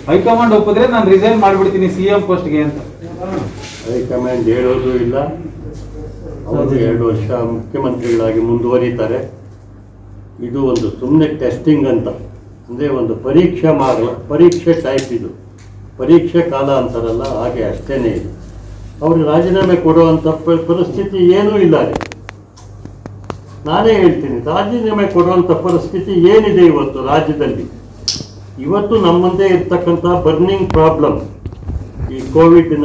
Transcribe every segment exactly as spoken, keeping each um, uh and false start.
High command ಒಪ್ಪಿದ್ರೆ ನಾನು resign ಮಾಡಿಬಿಡ್ತೀನಿ CM ಪೋಸ್ಟ್ಗೆ ಅಂತ. ಹೈಕಮಾಂಡ್ ಹೇಳೋದು ಇಲ್ಲ. ಅವರು ಎರಡು ವರ್ಷ ಮುಖ್ಯಮಂತ್ರಿಗಳಾಗಿ ಮುಂದುವರಿತಾರೆ. ಇದು ಒಂದು ಸುಮ್ಮನೆ ಟೆಸ್ಟಿಂಗ್ ಅಂತ, ಅಂದರೆ ಒಂದು ಪರೀಕ್ಷೆ ಮಾಡಲ್ಲ, ಪರೀಕ್ಷೆ ಟೈಪ್ ಇದು, ಪರೀಕ್ಷೆ ಕಾಲ ಅಂತಾರಲ್ಲ ಹಾಗೆ ಅಷ್ಟೇ ಇದು. ಅವರು ರಾಜೀನಾಮೆ ಕೊಡುವಂಥ ಪರಿಸ್ಥಿತಿ ಏನೂ ಇಲ್ಲ ರೀ. ನಾನೇ ಹೇಳ್ತೀನಿ, ರಾಜೀನಾಮೆ ಕೊಡುವಂಥ ಪರಿಸ್ಥಿತಿ ಏನಿದೆ ಇವತ್ತು ರಾಜ್ಯದಲ್ಲಿ? ಇವತ್ತು ನಮ್ಮ ಮುಂದೆ ಇರ್ತಕ್ಕಂಥ ಬರ್ನಿಂಗ್ ಪ್ರಾಬ್ಲಮ್ ಈ ಕೋವಿಡ್ನ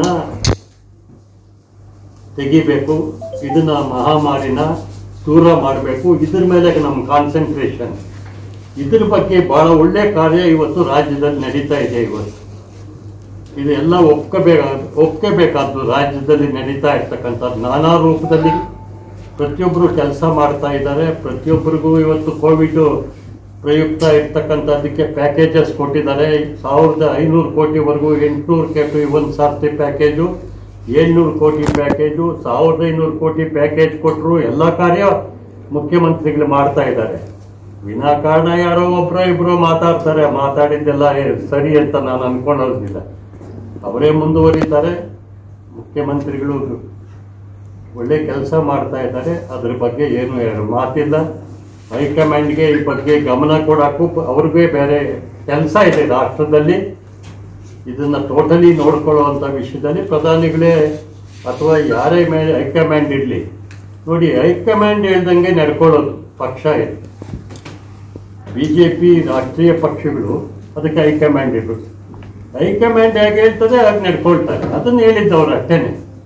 ತೆಗಿಬೇಕು, ಇದನ್ನ ಮಹಾಮಾರಿನ ದೂರ ಮಾಡಬೇಕು, ಇದ್ರ ಮೇಲೆ ನಮ್ಮ ಕಾನ್ಸಂಟ್ರೇಷನ್. ಇದ್ರ ಬಗ್ಗೆ ಬಹಳ ಒಳ್ಳೆ ಕಾರ್ಯ ಇವತ್ತು ರಾಜ್ಯದಲ್ಲಿ ನಡೀತಾ ಇದೆ. ಇವತ್ತು ಇದೆಲ್ಲ ಒಪ್ಕೋಬೇಕಾ ಒಪ್ಕೋಬೇಕಾದ್ದು ರಾಜ್ಯದಲ್ಲಿ ನಡೀತಾ ಇರ್ತಕ್ಕಂಥದ್ದು ನಾನಾ ರೂಪದಲ್ಲಿ ಪ್ರತಿಯೊಬ್ಬರು ಕೆಲಸ ಮಾಡ್ತಾ ಇದ್ದಾರೆ. ಪ್ರತಿಯೊಬ್ಬರಿಗೂ ಇವತ್ತು ಕೋವಿಡ್ ಪ್ರಯುಕ್ತ ಇರ್ತಕ್ಕಂಥದ್ದಕ್ಕೆ ಪ್ಯಾಕೇಜಸ್ ಕೊಟ್ಟಿದ್ದಾರೆ. ಸಾವಿರದ ಐನೂರು ಕೋಟಿವರೆಗೂ ಎಂಟುನೂರು ಕೋಟಿ ಒಂದು ಸರ್ತಿ ಪ್ಯಾಕೇಜು, ಏಳ್ನೂರು ಕೋಟಿ ಪ್ಯಾಕೇಜು, ಸಾವಿರದ ಐನೂರು ಕೋಟಿ ಪ್ಯಾಕೇಜ್ ಕೊಟ್ಟರು. ಎಲ್ಲ ಕಾರ್ಯ ಮುಖ್ಯಮಂತ್ರಿಗಳು ಮಾಡ್ತಾ ಇದ್ದಾರೆ. ವಿನಾಕಾರಣ ಯಾರೋ ಒಬ್ಬರೋ ಇಬ್ಬರು ಮಾತಾಡ್ತಾರೆ, ಮಾತಾಡಿದ್ದೆಲ್ಲ ಸರಿ ಅಂತ ನಾನು ಅನ್ಕೊಳ್ಳೋದಿಲ್ಲ. ಅವರೇ ಮುಂದುವರಿತಾರೆ. ಮುಖ್ಯಮಂತ್ರಿಗಳು ಒಳ್ಳೆ ಕೆಲಸ ಮಾಡ್ತಾ ಇದ್ದಾರೆ, ಅದ್ರ ಬಗ್ಗೆ ಏನು ಎರಡು ಮಾತಿಲ್ಲ. ಹೈಕಮಾಂಡ್ಗೆ ಈ ಬಗ್ಗೆ ಗಮನ ಕೊಡೋಕ್ಕೂ ಅವ್ರಿಗೆ ಬೇರೆ ಕೆಲಸ ಇದೆ ರಾಷ್ಟ್ರದಲ್ಲಿ. ಇದನ್ನು ಟೋಟಲಿ ನೋಡ್ಕೊಳ್ಳುವಂಥ ವಿಷಯದಲ್ಲಿ ಪ್ರಧಾನಿಗಳೇ ಅಥವಾ ಯಾರೇ ಮೇಲೆ ಹೈಕಮಾಂಡ್ ಇರಲಿ, ನೋಡಿ ಹೈಕಮಾಂಡ್ ಹೇಳ್ದಂಗೆ ನಡ್ಕೊಳ್ಳೋದು ಪಕ್ಷ ಇದೆ. ಬಿ ಜೆ ಪಿ ರಾಷ್ಟ್ರೀಯ ಪಕ್ಷಗಳು ಅದಕ್ಕೆ ಹೈಕಮಾಂಡ್ ಇರೋದು. ಹೈಕಮಾಂಡ್ ಹೇಗೆ ಹೇಳ್ತದೆ ಹಾಗೆ ನಡ್ಕೊಳ್ತಾರೆ, ಅದನ್ನು ಹೇಳಿದ್ದವ್ರು ಅಷ್ಟೇನೆ.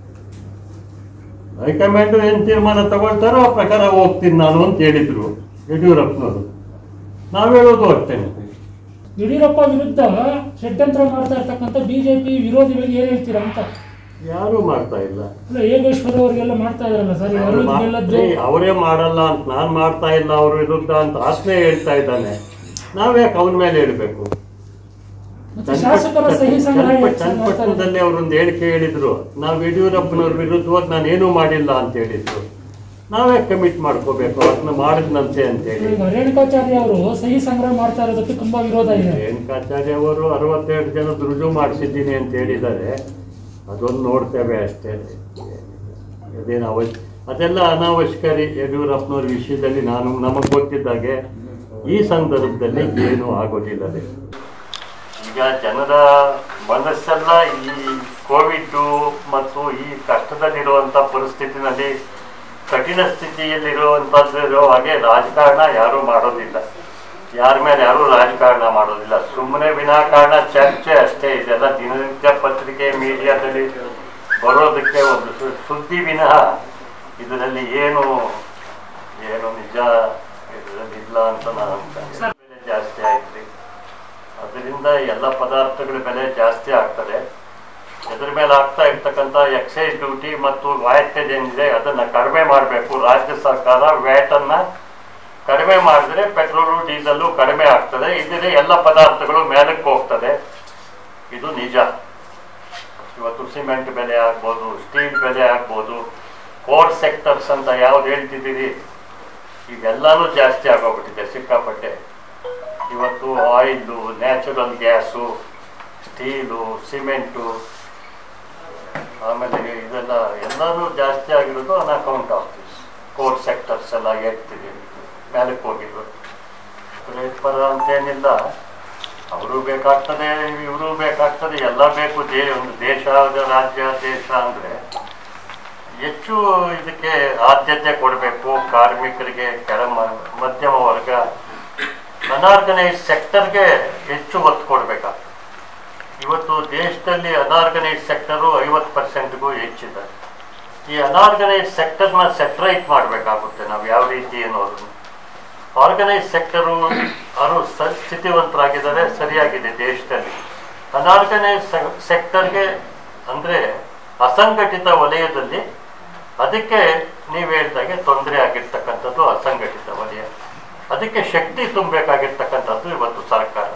ಹೈಕಮಾಂಡ್ ಏನು ತೀರ್ಮಾನ ತಗೊಳ್ತಾರೋ ಆ ಪ್ರಕಾರ ಹೋಗ್ತೀನಿ ನಾನು ಅಂತ ಹೇಳಿದ್ರು ಯಡಿಯೂರಪ್ಪನವರು. ನಾವು ಹೇಳೋದು ಅಷ್ಟೇನೆ. ಯಡಿಯೂರಪ್ಪ ವಿರುದ್ಧ ಷಡ್ಯಂತ್ರ ಮಾಡ್ತಾ ಇರ್ತಕ್ಕಂಥ ಬಿಜೆಪಿ ವಿರೋಧಿಗಳಿಗೆ ಏನ್ ಹೇಳ್ತೀರಾ ಅಂತ? ಯಾರು ಮಾಡ್ತಾ ಇಲ್ಲ. ಯೋಗೇಶ್ವರ್ ಅವರಿಗೆಲ್ಲ ಮಾಡ್ತಾ ಇದಾರಲ್ಲ ಸರ್, ಅವರೇ ಮಾಡಲ್ಲ ಅಂತ ನಾನು ಮಾಡ್ತಾ ಇಲ್ಲ ಅವ್ರ ವಿರುದ್ಧ ಅಂತ ಆತ್ಮೆ ಹೇಳ್ತಾ ಇದ್ದಾನೆ. ನಾವ್ಯಾಕೆ ಅವನ ಮೇಲೆ ಹೇಳ್ಬೇಕು? ಚನ್ನಪಟ್ಟಣದಲ್ಲಿ ಅವರೊಂದು ಹೇಳಿಕೆ ಹೇಳಿದ್ರು, ನಾವು ಯಡಿಯೂರಪ್ಪನವ್ರ ವಿರುದ್ಧವಾಗಿ ನಾನು ಏನೂ ಮಾಡಿಲ್ಲ ಅಂತ ಹೇಳಿದ್ರು. ನಾವೇ ಕಮಿಟ್ ಮಾಡ್ಕೋಬೇಕು ಅದನ್ನ ಮಾಡಿದ್ನಂತೆ ಅಂತ ಹೇಳಿ. ರೇಣುಕಾಚಾರ್ಯ ಅವರು ಸಹಿ ಸಂಗ್ರಹ ಮಾಡ್ತಾ ಇರೋದಕ್ಕೆ ತುಂಬಾ ವಿರೋಧ ಇದೆ. ರೇಣುಕಾಚಾರ್ಯ ಅವರು ಅರವತ್ತೆರಡು ಜನ ರುಜು ಮಾಡಿಸಿದ್ದೀನಿ ಅಂತ ಹೇಳಿದ್ದಾರೆ. ಅದೊಂದು ನೋಡ್ತೇವೆ ಅಷ್ಟೇ. ಅದೇನು ಅವಶ್ಯ ಅದೆಲ್ಲ ಅನಾವಶ್ಯಕರಿ. ಯಡಿಯೂರಪ್ಪನವ್ರ ವಿಷಯದಲ್ಲಿ ನಾನು ನಮಗೆ ಗೊತ್ತಿದ್ದಾಗೆ ಈ ಸಂದರ್ಭದಲ್ಲಿ ಏನೂ ಆಗೋದಿಲ್ಲ. ಈಗ ಜನರ ಮನಸ್ಸೆಲ್ಲ ಈ ಕೋವಿಡ್ ಮತ್ತು ಈ ಕಷ್ಟದಲ್ಲಿರುವಂಥ ಪರಿಸ್ಥಿತಿನಲ್ಲಿ, ಕಠಿಣ ಸ್ಥಿತಿಯಲ್ಲಿರುವಂಥದ್ದು ಹಾಗೆ ರಾಜಕಾರಣ ಯಾರೂ ಮಾಡೋದಿಲ್ಲ. ಯಾರ ಮೇಲೆ ಯಾರೂ ರಾಜಕಾರಣ ಮಾಡೋದಿಲ್ಲ. ಸುಮ್ಮನೆ ವಿನಾಕಾರಣ ಚರ್ಚೆ ಅಷ್ಟೇ. ಇದೆಲ್ಲ ದಿನನಿತ್ಯ ಪತ್ರಿಕೆ ಮೀಡಿಯಾದಲ್ಲಿ ಬರೋದಕ್ಕೆ ಒಂದು ಸುದ್ದಿ ವಿನಃ ಇದರಲ್ಲಿ ಏನು ಏನು ನಿಜ ಇದರಲ್ಲಿ ಇಲ್ಲ ಅಂತ ನಾನು ಅನ್ಕೊಂಡೆ. ಬೆಲೆ ಜಾಸ್ತಿ ಆಯ್ತು, ಅದರಿಂದ ಎಲ್ಲ ಪದಾರ್ಥಗಳ ಬೆಲೆ ಜಾಸ್ತಿ ಆಗ್ತದೆ. ಇದ್ರ ಮೇಲೆ ಆಗ್ತಾ ಇರ್ತಕ್ಕಂಥ ಎಕ್ಸೈಸ್ ಡ್ಯೂಟಿ ಮತ್ತು ವ್ಯಾಟೇಜ್ ಏನಿದೆ ಅದನ್ನು ಕಡಿಮೆ ಮಾಡಬೇಕು ರಾಜ್ಯ ಸರ್ಕಾರ. ವ್ಯಾಟನ್ನು ಕಡಿಮೆ ಮಾಡಿದ್ರೆ ಪೆಟ್ರೋಲು ಡೀಸೆಲ್ಲು ಕಡಿಮೆ ಆಗ್ತದೆ. ಇದರಲ್ಲಿ ಎಲ್ಲ ಪದಾರ್ಥಗಳು ಮೇಲಕ್ಕೆ ಹೋಗ್ತದೆ. ಇದು ನಿಜ. ಇವತ್ತು ಸಿಮೆಂಟ್ ಬೆಲೆ ಆಗ್ಬೋದು, ಸ್ಟೀಲ್ ಬೆಲೆ ಆಗ್ಬೋದು, ಕೋರ್ ಸೆಕ್ಟರ್ಸ್ ಅಂತ ಯಾವ್ದು ಹೇಳ್ತಿದ್ದೀರಿ ಇವೆಲ್ಲನೂ ಜಾಸ್ತಿ ಆಗೋಗ್ಬಿಟ್ಟಿದೆ ಸಿಕ್ಕಾಪಟ್ಟೆ. ಇವತ್ತು oil, natural gas, steel, cement, ಆಮೇಲೆ ಇದೆಲ್ಲ ಎಲ್ಲನೂ ಜಾಸ್ತಿ ಆಗಿರೋದು on account of this core sectors ಎಲ್ಲ ಹೇಳ್ತೀವಿ ಮೇಲಕ್ಕೆ ಹೋಗಿದ್ರು. ರೇಟ್ ಪರ ಅಂತೇನಿಲ್ಲ, ಅವರು ಬೇಕಾಗ್ತದೆ, ಇವರು ಬೇಕಾಗ್ತದೆ, ಎಲ್ಲ ಬೇಕು. ದೇ ಒಂದು ದೇಶ, ರಾಜ್ಯ, ದೇಶ ಅಂದರೆ ಹೆಚ್ಚು ಇದಕ್ಕೆ ಆದ್ಯತೆ ಕೊಡಬೇಕು. ಕಾರ್ಮಿಕರಿಗೆ, ಕೆಳ ಮಧ್ಯಮ ವರ್ಗ, ಅನಾರ್ಗನೈಸ್ ಸೆಕ್ಟರ್ಗೆ ಹೆಚ್ಚು ಒತ್ತು ಕೊಡಬೇಕಾಗ್ತದೆ. ಇವತ್ತು ದೇಶದಲ್ಲಿ ಅನಾರ್ಗನೈಸ್ ಸೆಕ್ಟರು ಐವತ್ತು ಪರ್ಸೆಂಟ್ಗೂ ಹೆಚ್ಚಿದೆ. ಈ ಅನಾರ್ಗನೈಸ್ ಸೆಕ್ಟರ್ನ ಸೆಟ್ರೈಟ್ ಮಾಡಬೇಕಾಗುತ್ತೆ ನಾವು ಯಾವ ರೀತಿ ಅನ್ನೋದನ್ನು. ಆರ್ಗನೈಸ್ ಸೆಕ್ಟರು ಅವರು ಸ್ಥಿತಿವಂತರಾಗಿದ್ದಾರೆ, ಸರಿಯಾಗಿದೆ ದೇಶದಲ್ಲಿ. ಅನಾರ್ಗನೈಸ್ ಸೆಕ್ಟರ್ಗೆ ಅಂದರೆ ಅಸಂಘಟಿತ ವಲಯದಲ್ಲಿ ಅದಕ್ಕೆ ನೀವು ಹೇಳಿದಾಗೆ ತೊಂದರೆ ಆಗಿರ್ತಕ್ಕಂಥದ್ದು ಅಸಂಘಟಿತ ವಲಯ. ಅದಕ್ಕೆ ಶಕ್ತಿ ತುಂಬಬೇಕಾಗಿರ್ತಕ್ಕಂಥದ್ದು ಇವತ್ತು ಸರ್ಕಾರ.